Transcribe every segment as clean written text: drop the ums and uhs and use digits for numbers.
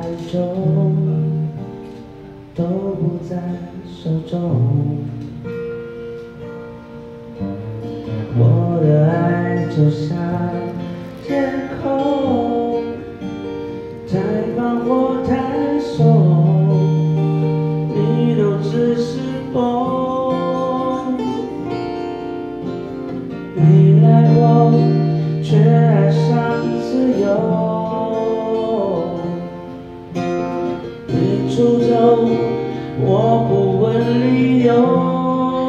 重，都不在手中。我的爱就像天空，太广或太松，你都只是风。你来过，却爱上自由。你出走，我不问理由。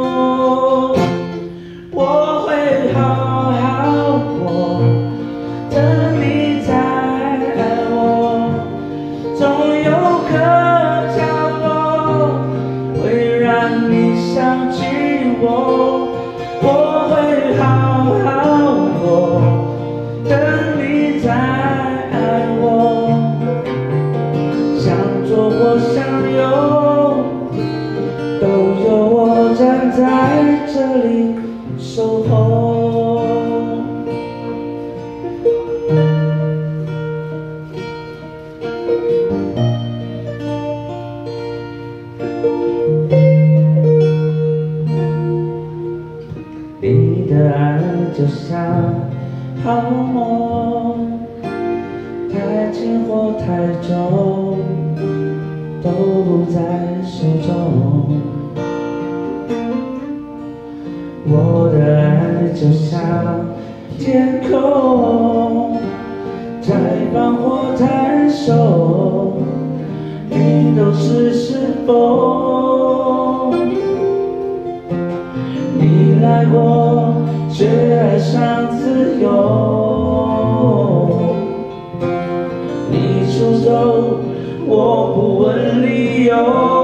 我会好好过，等你再爱我。总有个角落会让你想起我。我会好好过，等你再爱我。想左或想右，都有我站在这里守候。你的爱就像泡沫，太轻或太重，都不在手中。我的爱就像天空，太广或太松，你都只是风。你来过，却爱上自由。你出走，我不问理由。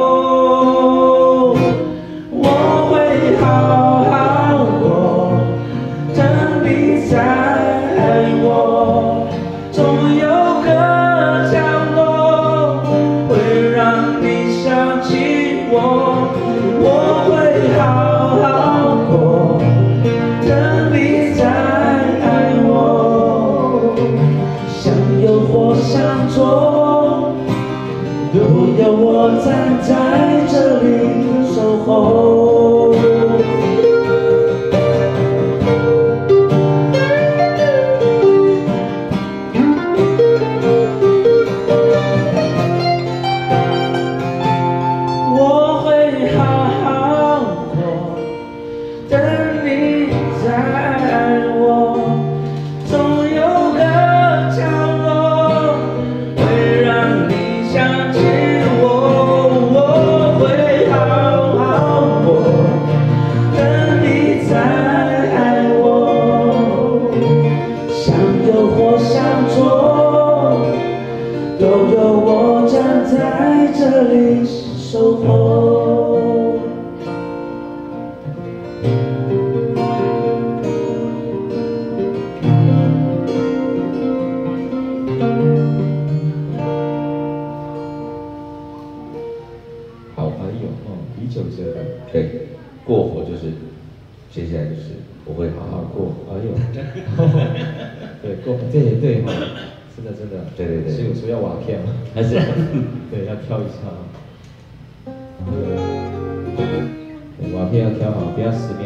我会好好过，等你再爱我。总有个角落会让你想起我。我会好好过，等你再爱我。想有或想做，都有我站在这里守候。我会好好过，等你再爱我。总有个角落会让你想起我。我会好好过，等你再爱我。想有或想做，都有我站在这里守候。 好，还有李玖哲的，对，过火就是，接下来就是我会好好过， 哎呦，对，这也对哈，真的， 对， 是有时候要瓦片吗？ 还是对，要挑一下，对，瓦片要挑好，不要死命